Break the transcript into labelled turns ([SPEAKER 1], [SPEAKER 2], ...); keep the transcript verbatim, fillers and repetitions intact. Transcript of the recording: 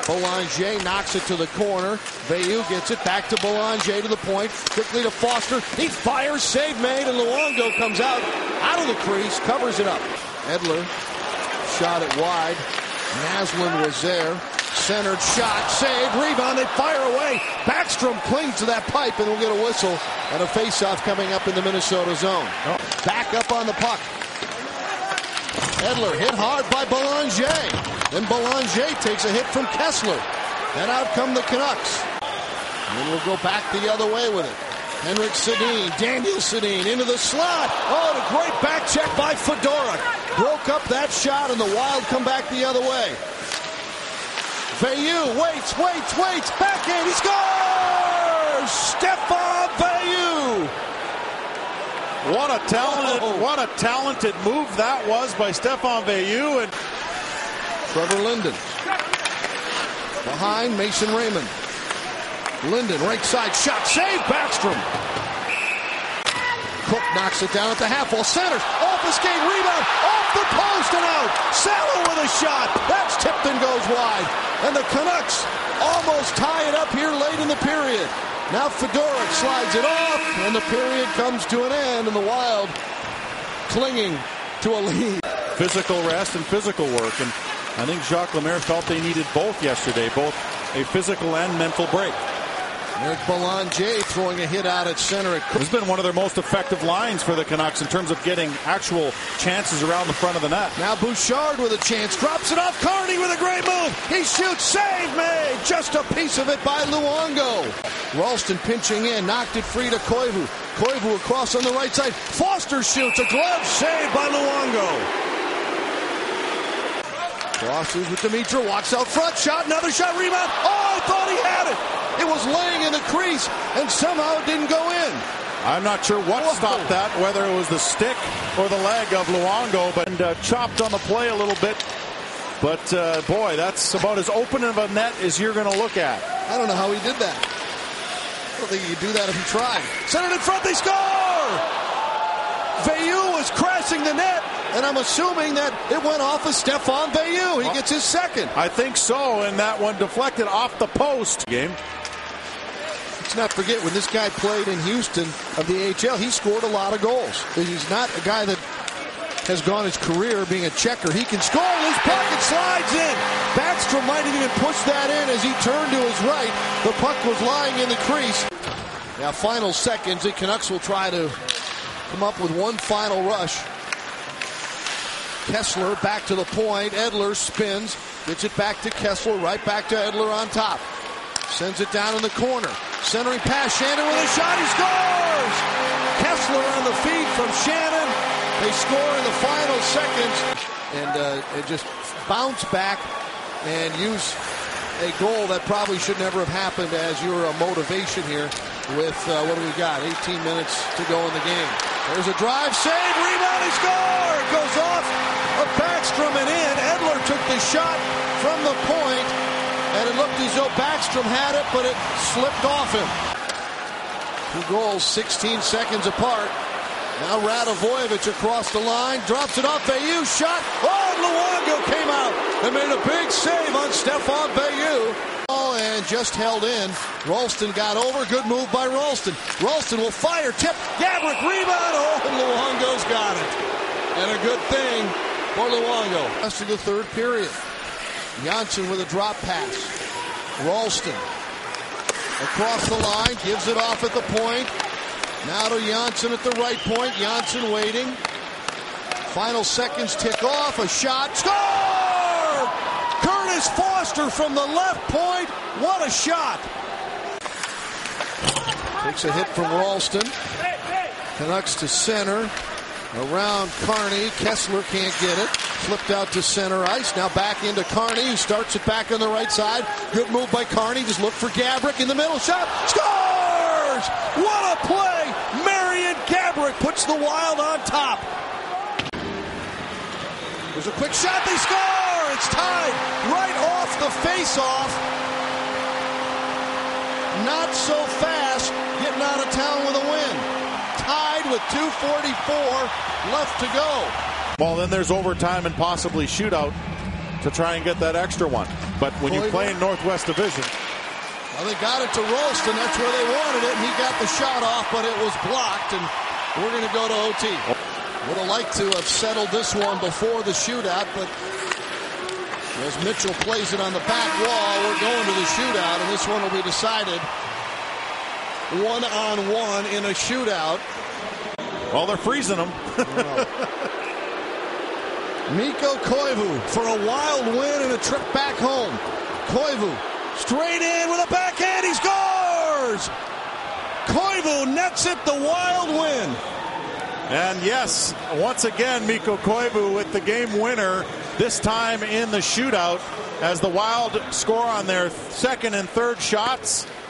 [SPEAKER 1] Belanger knocks it to the corner. Veilleux gets it back to Belanger to the point. Quickly to Foster. He fires. Save made. And Luongo comes out. Out of the crease. Covers it up. Edler shot it wide. Naslund was there. Centered shot. Saved. Rebound. They fire away. Backstrom clings to that pipe and we'll get a whistle. And a faceoff coming up in the Minnesota zone. Oh. Back up on the puck. Edler hit hard by Belanger. Then Belanger takes a hit from Kessler. And out come the Canucks. And we'll go back the other way with it. Henrik Sedin, Daniel Sedin into the slot. Oh, and a great back check by Fedoruk. Broke up that shot and the Wild come back the other way. Veilleux waits, waits, waits. Backhand, he scores! Stefan Veilleux!
[SPEAKER 2] What a talented, oh. what a talented move that was by Stefan Veilleux. And
[SPEAKER 1] Trevor Linden behind Mason Raymond. Linden right side shot, save Backstrom. Cook knocks it down at the half wall, centers, off the skate, rebound, off the post and out. Salo with a shot, that's tipped and goes wide. And the Canucks almost tie it up here late in the period. Now Fedoruk slides it off, and the period comes to an end, and the Wild clinging to a lead.
[SPEAKER 2] Physical rest and physical work, and I think Jacques Lemaire felt they needed both yesterday, both a physical and mental break.
[SPEAKER 1] Eric Belanger throwing a hit out at center.
[SPEAKER 2] This has been one of their most effective lines for the Canucks in terms of getting actual chances around the front of the net.
[SPEAKER 1] Now Bouchard with a chance, drops it off. Carney with a great move. He shoots, save made. Just a piece of it by Luongo. Ralston pinching in, knocked it free to Koivu. Koivu across on the right side. Foster shoots, a glove save by Luongo. Crosses with Dimitra, walks out front, shot, another shot, rebound. Oh, I thought he had it. It was laying in the crease, and somehow it didn't go in.
[SPEAKER 2] I'm not sure what Whoa. stopped that, whether it was the stick or the leg of Luongo, but uh, chopped on the play a little bit. But, uh, boy, that's about as open of a net as you're going to look at.
[SPEAKER 1] I don't know how he did that. I don't think he could do that if he tried. Centered in front, they score! Veilleux was crashing the net. And I'm assuming that it went off of Stefan Veilleux. He gets his second.
[SPEAKER 2] I think so, and that one deflected off the post. Game.
[SPEAKER 1] Let's not forget, when this guy played in Houston of the A H L, he scored a lot of goals. He's not a guy that has gone his career being a checker. He can score, his pocket slides in. Backstrom might have even pushed that in as he turned to his right. The puck was lying in the crease. Now, final seconds, the Canucks will try to come up with one final rush. Kessler back to the point. Edler spins. Gets it back to Kessler. Right back to Edler on top. Sends it down in the corner. Centering pass. Shannon with a shot. He scores! Kessler on the feed from Shannon. They score in the final seconds. And uh, it just bounce back and use a goal that probably should never have happened as your uh, motivation here with, uh, what do we got? eighteen minutes to go in the game. There's a drive, save, rebound, he score! It goes off of Backstrom and in. Edler took the shot from the point, and it looked as though Backstrom had it, but it slipped off him. Two goals, sixteen seconds apart. Now Radivojevich across the line, drops it off, Veilleux shot. Oh, Luongo came out and made a big save on Stefan Veilleux. Oh, and just held in. Ralston got over. Good move by Ralston. Ralston will fire, tip, Gaborik, rebound. Oh, and Luongo's got it. And a good thing for Luongo. Rest of the third period. Janssen with a drop pass. Ralston across the line, gives it off at the point. Now to Janssen at the right point. Janssen waiting. Final seconds tick off. A shot. Score! Curtis Foster from the left point. What a shot. Takes a hit from Ralston. Canucks to center. Around Carney. Kessler can't get it. Flipped out to center ice. Now back into Carney, who starts it back on the right side. Good move by Carney. Just look for Gaborik in the middle. Shot. Scores! What a play! Marian Gaborik puts the Wild on top. There's a quick shot. They score! It's tied right off the face-off. Not so fast. Getting out of town with a win. Tied with two forty-four left to go.
[SPEAKER 2] Well, then there's overtime and possibly shootout. to try and get that extra one. But when you play in Northwest Division.
[SPEAKER 1] Well, they got it to Rolston. That's where they wanted it, and he got the shot off, but it was blocked, and we're going to go to O T. Would have liked to have settled this one before the shootout, but as Mitchell plays it on the back wall, we're going to the shootout, and this one will be decided one-on-one in a shootout.
[SPEAKER 2] Well, they're freezing them.
[SPEAKER 1] Mikko Koivu for a Wild win and a trip back home. Koivu straight in with a backhand. He scores! Koivu nets it, the Wild win.
[SPEAKER 2] And yes, once again, Mikko Koivu with the game winner, this time in the shootout, as the Wild score on their second and third shots.